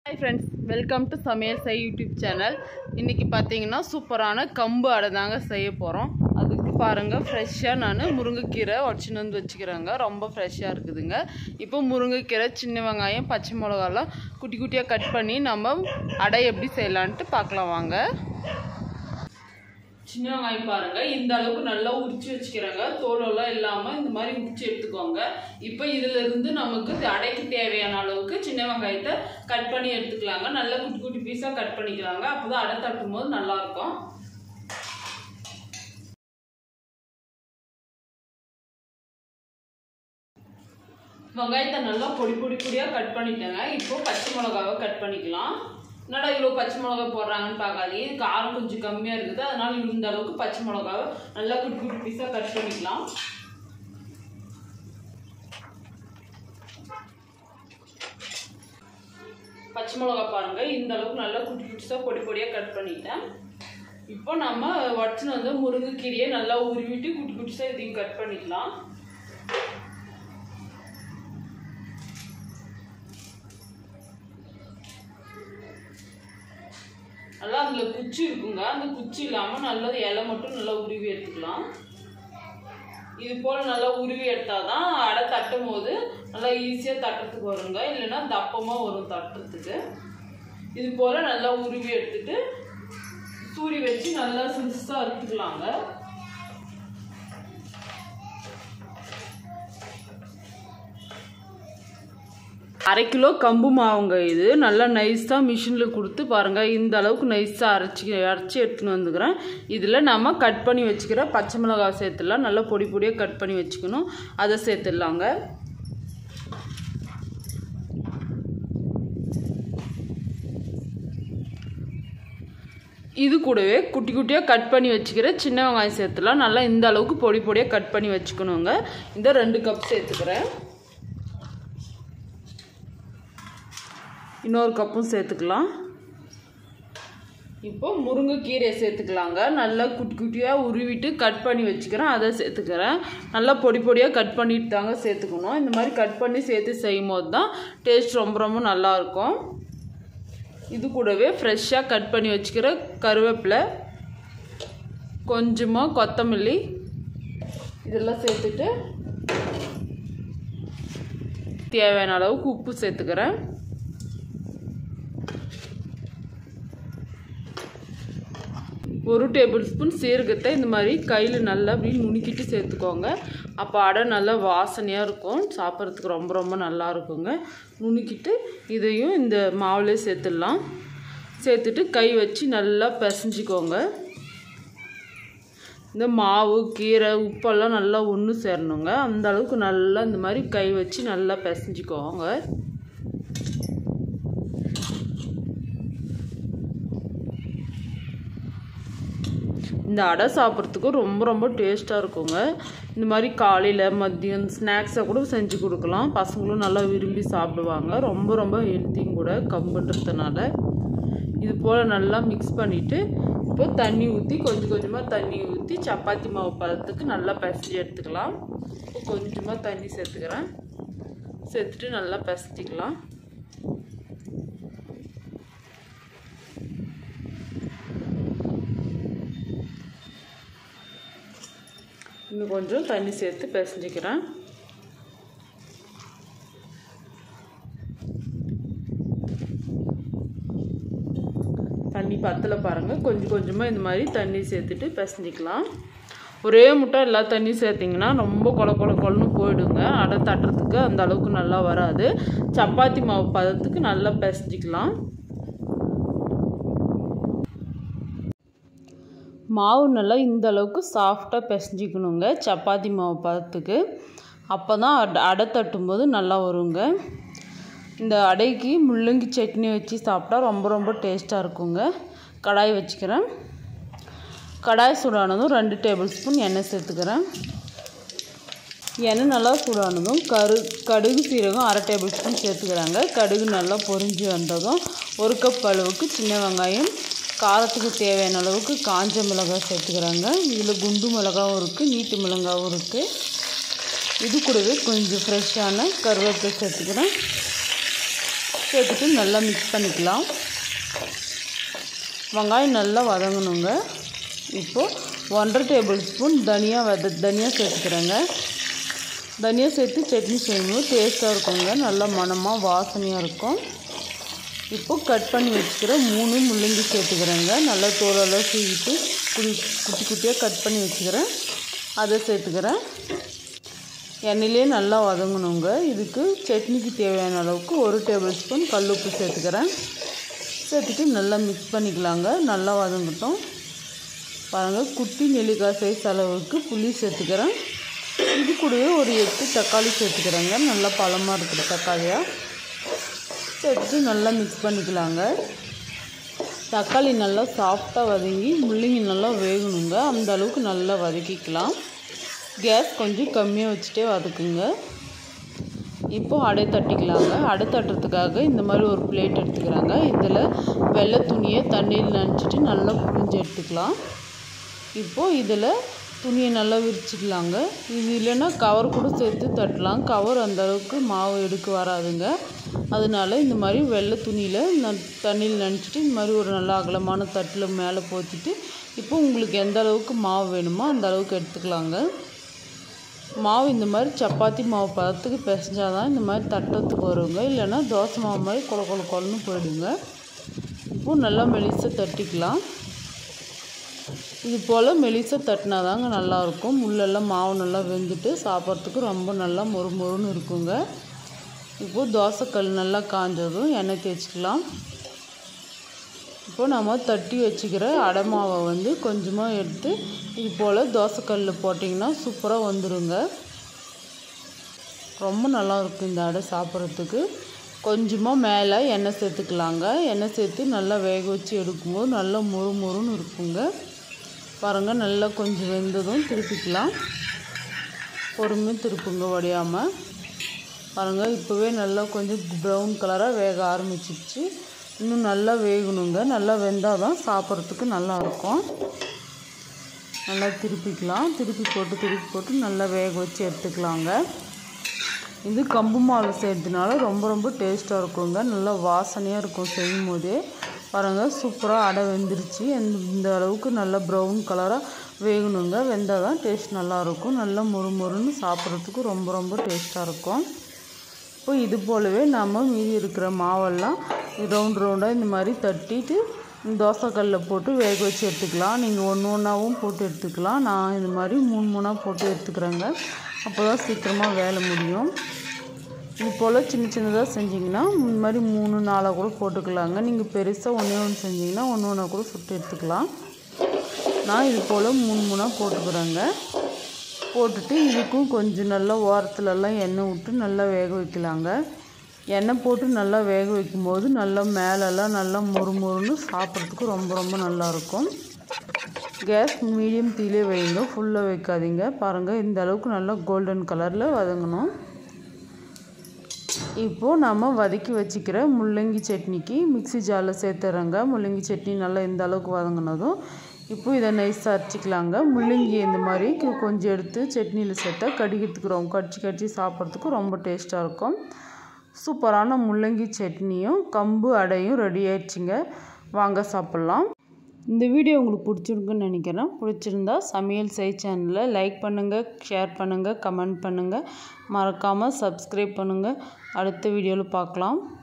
Hi friends, welcome to Samayal Sai YouTube channel. இன்னைக்கு பாத்தீங்கன்னா சூப்பரான கம்பு அடை தாங்க செய்ய போறோம். அதுக்கு பாருங்க ஃப்ரெஷ்ஷா நான் முருங்கைக்கீரை வச்சிட்டு வந்து வச்சிக்கிறேங்க. ரொம்ப ஃப்ரெஷ்ஷா இருக்குதுங்க. இப்போ முருங்கைக்கீரை, சின்ன வெங்காயம், பச்சை மிளகாய்லாம் குட்டி குட்டியா கட் பண்ணி நம்ம அடை எப்படி செய்யலாம்னு பார்க்கலாம் வாங்க. சின்ன வெங்காயம் பாருங்க இந்த அளவுக்கு நல்லா உரிச்சு வச்சுக்கிறேங்க. தோலெல்லாம் இல்லாம இந்த மாதிரி உரிச்சு எடுத்துக்கோங்க. இப்போ இதுல இருந்து நமக்கு அடைக்கு தேவையான அளவுக்கு சின்ன வெங்காயத்தை கட் பண்ணி எடுத்துக்கலாங்க. நல்லா குட்டி குட்டி பீஸா கட் பண்ணிக்கலாங்க. அப்பதான் அடை தட்டும் போது நல்லா இருக்கும். வெங்காயத்தை நல்லா பொடி பொடியா கட் பண்ணிட்டேங்க. இப்போ பச்சை மிளகாவை கட் பண்ணிக்கலாம். என்னடா இவ்வளோ பச்சை மிளகா போடுறாங்கன்னு பார்க்காதீங்க, காரம் கொஞ்சம் கம்மியாக இருக்குது. அதனால இந்த அளவுக்கு பச்சை மிளகாவை நல்லா குட்டி குட்டி பீஸாக கட் பண்ணிக்கலாம். பச்சை மிளகா பாருங்க இந்த அளவுக்கு நல்லா குட்டி குட்டிஸாக பொடி பொடியாக கட் பண்ணிட்டேன். இப்போ நம்ம வச்சுன்னு வந்து முருங்கைக்கீரையை நல்லா உருவிட்டு குட்டி குட்டிஸாக இதையும் கட் பண்ணிக்கலாம். நல்லா அதில் குச்சி இருக்குங்க. அந்த குச்சி இல்லாமல் நல்லா இலை மட்டும் நல்லா உருவி எடுத்துக்கலாம். இது போல் நல்லா உருவி எடுத்தால் தான் அடை தட்டும் போது நல்லா ஈஸியாக தட்டுறதுக்கு வருங்க. இல்லைன்னா தப்பமாக வரும் தட்டுறதுக்கு. இது போல் நல்லா உருவி எடுத்துட்டு சூரி வச்சு நல்லா சிறுசாக அறுத்துக்கலாங்க. அரை கிலோ கம்பு மாவுங்க. இது நல்லா நைஸாக மிஷினில் கொடுத்து பாருங்கள் இந்த அளவுக்கு நைஸாக அரைச்சி எடுத்துன்னு வந்துக்கிறேன். இதில் நம்ம கட் பண்ணி வச்சுக்கிற பச்சை மிளகாய் சேர்த்துடலாம். நல்லா பொடி பொடியாக கட் பண்ணி வச்சுக்கணும். அதை சேர்த்துடலாங்க. இது கூடவே குட்டி குட்டியாக கட் பண்ணி வச்சுக்கிற சின்ன வெங்காயம் சேர்த்துலாம். நல்லா இந்த அளவுக்கு பொடி பொடியாக கட் பண்ணி வச்சுக்கணுங்க. இந்த 2 கப் சேர்த்துக்கிறேன். இன்னொரு கப்பும் சேர்த்துக்கலாம். இப்போ முருங்கைக்கீரையை சேர்த்துக்கலாங்க. நல்லா குட்டி குட்டியாக உருவிட்டு கட் பண்ணி வச்சுக்கிறேன். அதை சேர்த்துக்கிறேன். நல்லா பொடி பொடியாக கட் பண்ணிட்டு தாங்க சேர்த்துக்கணும். இந்த மாதிரி கட் பண்ணி சேர்த்து செய்யும் போது தான் டேஸ்ட் ரொம்ப நல்லாயிருக்கும். இது கூடவே ஃப்ரெஷ்ஷாக கட் பண்ணி வச்சுக்கிற கருவேப்பிலை, கொஞ்சமாக கொத்தமல்லி இதெல்லாம் சேர்த்துட்டு தேவையான அளவுக்கு உப்பு சேர்த்துக்கிறேன். ஒரு டேபிள் ஸ்பூன் சீரகத்தை இந்த மாதிரி கையில் நல்லா அப்படி நுணுக்கிட்டு சேர்த்துக்கோங்க. அப்போ அடை நல்லா வாசனையாக இருக்கும். சாப்பிட்றதுக்கு ரொம்ப நல்லா இருக்குங்க. நுணுக்கிட்டு இதையும் இந்த மாவுலேயே சேர்த்துடலாம். சேர்த்துட்டு கை வச்சு நல்லா பிசைஞ்சிக்கோங்க. இந்த மாவு, கீரை, உப்பெல்லாம் நல்லா ஒன்று சேரணுங்க. அந்த அளவுக்கு நல்லா இந்த மாதிரி கை வச்சு நல்லா பிசைஞ்சிக்கோங்க. இந்த அடை சாப்பிட்றதுக்கு ரொம்ப டேஸ்ட்டாக இருக்குங்க. இந்த மாதிரி காலையில் மதியம் ஸ்நாக்ஸாக கூட செஞ்சு கொடுக்கலாம். பசங்களும் நல்லா விரும்பி சாப்பிடுவாங்க. ரொம்ப ஹெல்த்தியும் கூட கம்புன்றதுனால. இது போல் நல்லா மிக்ஸ் பண்ணிவிட்டு இப்போ தண்ணி ஊற்றி கொஞ்சமாக தண்ணி ஊற்றி சப்பாத்தி மாவு பதத்துக்கு நல்லா பிசைஞ்சு எடுத்துக்கலாம். இப்போ கொஞ்சமாக தண்ணி சேர்த்துக்கிறேன். சேர்த்துட்டு நல்லா பிசைஞ்சிக்கலாம். இன்னும் கொஞ்சம் தண்ணி சேர்த்து பிசைஞ்சிக்கிறேன். தண்ணி பத்தல பாருங்கள். கொஞ்சமாக இந்த மாதிரி தண்ணி சேர்த்துட்டு பிசைஞ்சிக்கலாம். ஒரே முட்டை எல்லா தண்ணியும் சேர்த்திங்கன்னா ரொம்ப கொலன்னு போயிடுங்க. அடை தட்டுறதுக்கு அந்த அளவுக்கு நல்லா வராது. சப்பாத்தி மாவு பதத்துக்கு நல்லா பிசைஞ்சிக்கலாம். மாவு நல்லா இந்த அளவுக்கு சாஃப்டாக பிசைஞ்சிக்கணுங்க சப்பாத்தி மாவு பதத்துக்கு. அப்போ தான் அடை தட்டும்போது நல்லா வருங்க. இந்த அடைக்கு முள்ளங்கி சட்னி வச்சு சாப்பிட்டா ரொம்ப டேஸ்ட்டாக இருக்குங்க. கடாய் வச்சுக்கிறேன். கடாய் சூடானதும் 2 டேபிள் ஸ்பூன் எண்ணெய் சேர்த்துக்கிறேன். எண்ணெய் நல்லா சூடானதும் கடுகு சீரகம் 1/2 டேபிள் ஸ்பூன் சேர்த்துக்கிறாங்க. கடுகு நல்லா பொரிஞ்சு வந்ததும் 1 கப் அளவுக்கு சின்ன வெங்காயம், காரத்துக்கு தேவையான அளவுக்கு காஞ்ச மிளகாய் சேர்த்துக்கிறாங்க. இதில் குண்டு மிளகாவும் இருக்குது, நீட்டு மிளகாவும் இருக்குது. இது கூடவே கொஞ்சம் ஃப்ரெஷ்ஷான கருவேப்பிலை சேர்த்துக்கிறேன். சேர்த்துட்டு நல்லா மிக்ஸ் பண்ணிக்கலாம். வெங்காயம் நல்லா வதங்கணுங்க. இப்போது 1.5 டேபிள் ஸ்பூன் தனியா சேர்த்துக்கிறேங்க. தனியா சேர்த்து சட்னி செய்யும்போது டேஸ்ட்டாக இருக்குங்க. நல்லா மணமாக வாசனையாக இருக்கும். இப்போது கட் பண்ணி வச்சுக்கிற 3 முள்ளங்கி சேர்த்துக்கிறேங்க. நல்லா தோலெல்லாம் சீவிட்டு குட்டி குட்டியாக கட் பண்ணி வச்சுக்கிறேன். அதை சேர்த்துக்கிறேன். எண்ணெயிலே நல்லா வதங்கணுங்க. இதுக்கு சட்னிக்கு தேவையான அளவுக்கு 1 டேபிள் ஸ்பூன் கல்லுப்பு சேர்த்துக்கிறேன். சேர்த்துட்டு நல்லா மிக்ஸ் பண்ணிக்கலாங்க. நல்லா வதங்கட்டும். பாருங்கள், குட்டி நெல்லிக்காய் சைஸ் அளவுக்கு புளி சேர்த்துக்கிறேன். இது கூடவே ஒரு 8 தக்காளி சேர்த்துக்கிறேங்க. நல்லா பழமாக இருக்கிற தக்காளியாக சேர்த்துட்டு நல்லா மிக்ஸ் பண்ணிக்கலாங்க. தக்காளி நல்லா சாஃப்டாக வதங்கி முள்ளங்கி நல்லா வேகணுங்க. அந்த அளவுக்கு நல்லா வதக்கிக்கலாம். கேஸ் கொஞ்சம் கம்மியாக வச்சுட்டே வதக்குங்க. இப்போது அடை தட்டிக்கலாங்க. அடை தட்டுறதுக்காக இந்த மாதிரி ஒரு பிளேட் எடுத்துக்கிறாங்க. இதில் வெள்ளை துணியை தண்ணியில் நனைச்சிட்டு நல்லா புழிஞ்சு எடுத்துக்கலாம். இப்போது இதில் துணியை நல்லா விரிச்சிக்கலாங்க. இது இல்லைன்னா கவர் கூட சேர்த்து தட்டலாம். கவர் அந்தளவுக்கு மாவு எடுக்க வராதுங்க. அதனால இந்த மாதிரி வெள்ளை துணியில் தண்ணியில் நனைச்சிட்டு இந்த மாதிரி ஒரு நல்ல அகலமான தட்டில் மேலே போத்திட்டு இப்போ உங்களுக்கு எந்த அளவுக்கு மாவு வேணுமோ அந்த அளவுக்கு எடுத்துக்கலாங்க. மாவு இந்த மாதிரி சப்பாத்தி மாவு பதத்துக்கு பிசைஞ்சால் தான் இந்த மாதிரி தட்டத்துக்கு வருங்க. இல்லைன்னா தோசை மாவு மாதிரி கொலன்னு போயிடுங்க. இப்போது நல்லா மெலிசாக தட்டிக்கலாம். இது போல் மெலிசாக தட்டினா தாங்க நல்லாயிருக்கும். முள்ளெல்லாம் மாவு நல்லா வெந்துட்டு சாப்பிட்றதுக்கு ரொம்ப நல்லா மொறுன்னு இருக்குங்க. இப்போது தோசைக்கல் நல்லா காஞ்சதும் எண்ணெய் தேய்ச்சிக்கலாம். இப்போது நம்ம தட்டி வச்சுக்கிற அடை மாவை கொஞ்சமாக எடுத்து இது போல் தோசைக்கல்லில் போட்டிங்கன்னா சூப்பராக வந்துடுங்க. ரொம்ப நல்லாயிருக்கும் இந்த அடை சாப்பிட்றதுக்கு. கொஞ்சமாக மேலே எண்ணெய் சேர்த்துக்கலாங்க. எண்ணெய் சேர்த்து நல்லா வேக வச்சு எடுக்கும்போது நல்லா மொறுன்னு இருக்குங்க. பாருங்கள், நல்லா கொஞ்சம் வெந்ததும் திருப்பிக்கலாம். பொறுமையாக திருப்புங்க வடியாமல். பாருங்கள், இப்போவே நல்லா கொஞ்சம் ப்ரௌன் கலராக வேக ஆரம்பிச்சிடுச்சு. இன்னும் நல்லா வேகணுங்க. நல்லா வெந்தால் தான் சாப்பிட்றதுக்கு நல்லாயிருக்கும். நல்லா திருப்பிக்கலாம். திருப்பி போட்டு நல்லா வேக வச்சு எடுத்துக்கலாங்க. இது கம்பு மாவு செய்கிறதுனால ரொம்ப டேஸ்ட்டாக இருக்குங்க. நல்லா வாசனையாக இருக்கும் செய்யும் போதே. பாருங்கள், சூப்பராக அடை வெந்துருச்சு. இந்த அளவுக்கு நல்லா ப்ரௌன் கலராக வேகணுங்க. வெந்தால் தான் டேஸ்ட் நல்லாயிருக்கும். நல்லா மொறுன்னு சாப்பிட்றதுக்கு ரொம்ப டேஸ்ட்டாக இருக்கும். இப்போ இது போலவே நம்ம மீதி இருக்கிற மாவெல்லாம் ரவுண்டாக இந்த மாதிரி தட்டிட்டு தோசைக்கல்லில் போட்டு வேக வச்சு எடுத்துக்கலாம். நீங்கள் ஒன்றாவும் போட்டு எடுத்துக்கலாம். நான் இந்த மாதிரி 3 போட்டு எடுத்துக்கிறேங்க. அப்போ தான் சீக்கிரமாக வேலை முடியும். இது போல் சின்னதாக செஞ்சிங்கன்னா இந்த மாதிரி 3-4 கூட போட்டுக்கலாங்க. நீங்கள் பெருசாக ஒன்று செஞ்சிங்கன்னா ஒன்று கூட சுட்டு எடுத்துக்கலாம். நான் இது போல் 3 போட்டுக்கிறேங்க. போட்டுட்டு இதுக்கும் கொஞ்சம் நல்லா ஓரத்துலலாம் எண்ணெய் விட்டு நல்லா வேக வைக்கலாங்க. எண்ணெய் போட்டு நல்லா வேக வைக்கும்போது நல்லா மேலெல்லாம் நல்லா மொறுன்னு சாப்பிட்றதுக்கு ரொம்ப நல்லாயிருக்கும். கேஸ் மீடியம் தீயிலே வைங்க, ஃபுல்லாக வைக்காதீங்க. பாருங்கள், இந்த அளவுக்கு நல்லா கோல்டன் கலரில் வதங்கணும். இப்போது நம்ம வதக்கி வச்சுக்கிற முள்ளங்கி சட்னிக்கு மிக்ஸி ஜாரில் சேர்த்துறேங்க. முள்ளங்கி சட்னி நல்லா இந்த அளவுக்கு வதங்கினதும் இப்போது இதை நைஸாக அரைச்சிக்கலாங்க. முள்ளங்கி இந்த மாதிரி கொஞ்சம் எடுத்து சட்னியில் சேர்த்தா கடிக்கிறதுக்கு கடிச்சு சாப்பிட்றதுக்கு ரொம்ப டேஸ்ட்டாக இருக்கும். சூப்பரான முள்ளங்கி சட்னியும் கம்பு அடையும் ரெடி ஆயிடுச்சுங்க. வாங்க சாப்பிட்லாம். இந்த வீடியோ உங்களுக்கு பிடிச்சிருக்குன்னு நினைக்கிறேன். பிடிச்சிருந்தா சமையல் செய் சேனலை லைக் பண்ணுங்கள், ஷேர் பண்ணுங்கள், கமெண்ட் பண்ணுங்கள். மறக்காமல் சப்ஸ்கிரைப் பண்ணுங்கள். அடுத்த வீடியோவில் பார்க்கலாம்.